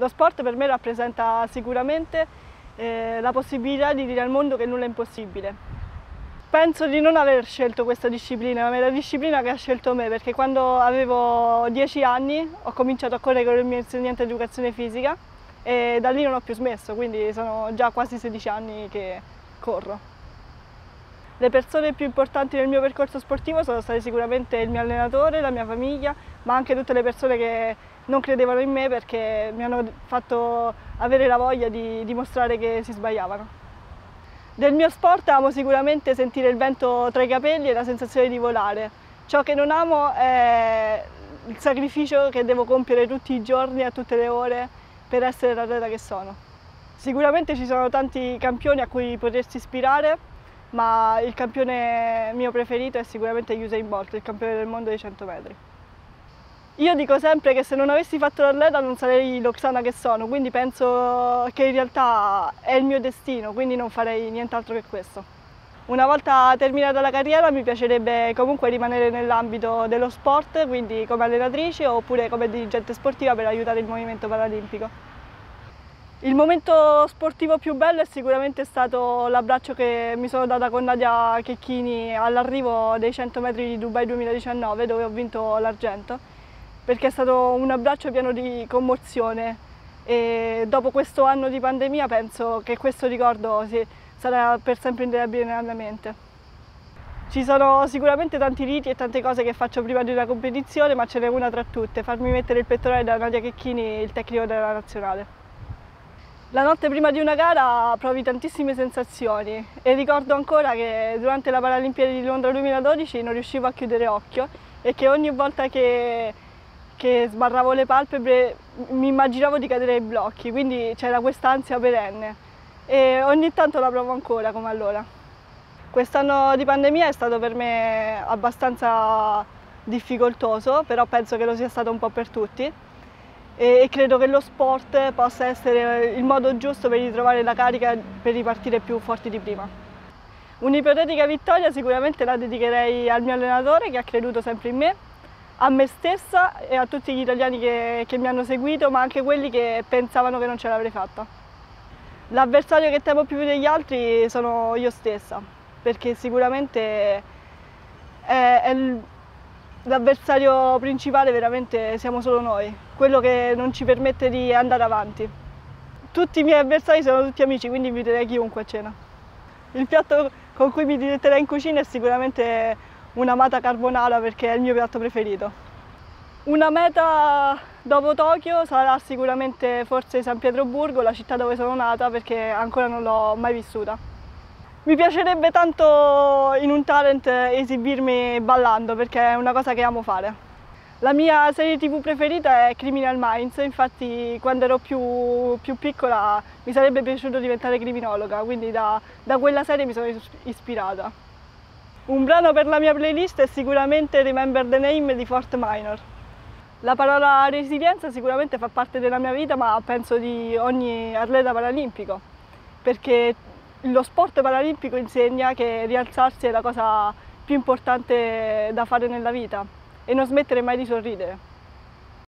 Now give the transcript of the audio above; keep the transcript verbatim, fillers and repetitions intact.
Lo sport per me rappresenta sicuramente eh, la possibilità di dire al mondo che nulla è impossibile. Penso di non aver scelto questa disciplina, ma è la disciplina che ha scelto me, perché quando avevo dieci anni ho cominciato a correre con il mio insegnante di educazione fisica e da lì non ho più smesso, quindi sono già quasi sedici anni che corro. Le persone più importanti nel mio percorso sportivo sono state sicuramente il mio allenatore, la mia famiglia, ma anche tutte le persone che non credevano in me perché mi hanno fatto avere la voglia di dimostrare che si sbagliavano. Del mio sport amo sicuramente sentire il vento tra i capelli e la sensazione di volare. Ciò che non amo è il sacrificio che devo compiere tutti i giorni, a tutte le ore, per essere l'atleta che sono. Sicuramente ci sono tanti campioni a cui potersi ispirare, ma il campione mio preferito è sicuramente Usain Bolt, il campione del mondo dei cento metri. Io dico sempre che se non avessi fatto l'atleta non sarei l'Oksana che sono, quindi penso che in realtà è il mio destino, quindi non farei nient'altro che questo. Una volta terminata la carriera mi piacerebbe comunque rimanere nell'ambito dello sport, quindi come allenatrice oppure come dirigente sportiva per aiutare il movimento paralimpico. Il momento sportivo più bello è sicuramente stato l'abbraccio che mi sono data con Nadia Checchini all'arrivo dei cento metri di Dubai duemiladiciannove, dove ho vinto l'argento, perché è stato un abbraccio pieno di commozione e dopo questo anno di pandemia penso che questo ricordo sarà per sempre indelebile nella mia mente. Ci sono sicuramente tanti riti e tante cose che faccio prima di una competizione, ma ce n'è una tra tutte: farmi mettere il pettorale da Nadia Checchini, il tecnico della nazionale. La notte prima di una gara provi tantissime sensazioni e ricordo ancora che durante la Paralimpiade di Londra duemiladodici non riuscivo a chiudere occhio e che ogni volta che, che sbarravo le palpebre mi immaginavo di cadere ai blocchi, quindi c'era quest'ansia perenne e ogni tanto la provo ancora come allora. Quest'anno di pandemia è stato per me abbastanza difficoltoso, però penso che lo sia stato un po' per tutti. E credo che lo sport possa essere il modo giusto per ritrovare la carica per ripartire più forti di prima. Un'ipotetica vittoria sicuramente la dedicherei al mio allenatore che ha creduto sempre in me, a me stessa e a tutti gli italiani che, che mi hanno seguito, ma anche quelli che pensavano che non ce l'avrei fatta. L'avversario che temo più degli altri sono io stessa, perché sicuramente è, è l'avversario principale veramente siamo solo noi, quello che non ci permette di andare avanti. Tutti i miei avversari sono tutti amici, quindi inviterei chiunque a cena. Il piatto con cui mi diletterei in cucina è sicuramente un'amata carbonara perché è il mio piatto preferito. Una meta dopo Tokyo sarà sicuramente forse San Pietroburgo, la città dove sono nata, perché ancora non l'ho mai vissuta. Mi piacerebbe tanto in un talent esibirmi ballando perché è una cosa che amo fare. La mia serie tivù preferita è Criminal Minds, infatti quando ero più, più piccola mi sarebbe piaciuto diventare criminologa, quindi da, da quella serie mi sono ispirata. Un brano per la mia playlist è sicuramente Remember the Name di Fort Minor. La parola resilienza sicuramente fa parte della mia vita, ma penso di ogni atleta paralimpico, perché lo sport paralimpico insegna che rialzarsi è la cosa più importante da fare nella vita e non smettere mai di sorridere.